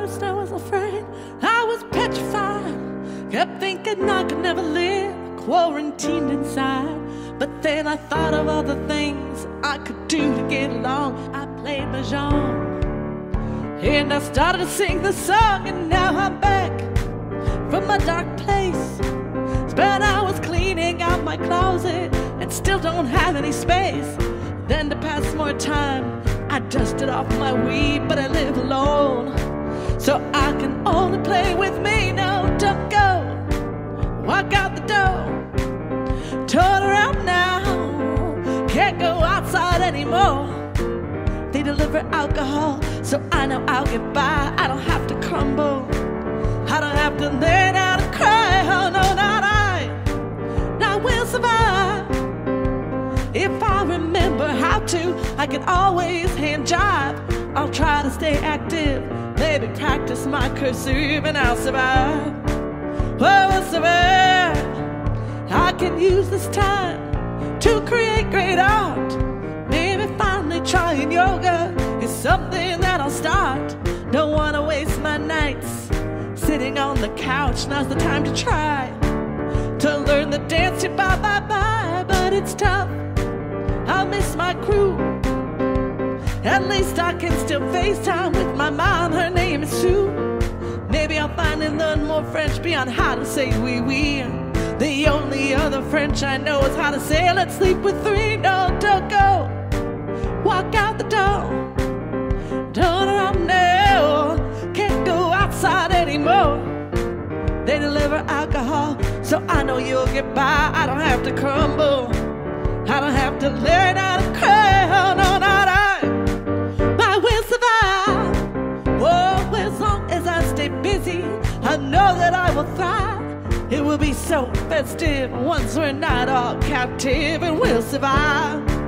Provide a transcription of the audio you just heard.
first I was afraid, I was petrified. Kept thinking I could never live, quarantined inside. But then I thought of all the things I could do to get along. I played mahjong, and I started to sing the song. And now I'm back from my dark place. Spent hours cleaning out my closet and still don't have any space. Then to pass more time, I dusted off my weed, but I live alone, so I can only play with me. No, don't go, walk out the door, turn around now, can't go outside anymore. They deliver alcohol, so I know I'll get by. I don't have to crumble, I don't have to lay down and cry. Oh no, not I will survive. If I remember how to, I can always hand jive. I'll try to stay active, maybe practice my cursive, and I'll survive. Oh, I'll survive. I can use this time to create great art. Maybe finally trying yoga is something that I'll start. Don't want to waste my nights sitting on the couch. Now's the time to try to learn the dance. Bye, bye, bye. But it's tough, I'll miss my crew. At least I can still FaceTime with my mom, her name is Sue. Maybe I'll finally learn more French beyond how to say oui, oui. The only other French I know is how to say let's sleep with three. No, don't go, walk out the door, turn around now, can't go outside anymore. They deliver alcohol, so I know you'll get by. I don't have to crumble, I don't have to lay down and cry. Oh no, not I will survive. Oh, as long as I stay busy, I know that I will thrive. It will be so festive once we're not all captive, and we'll survive.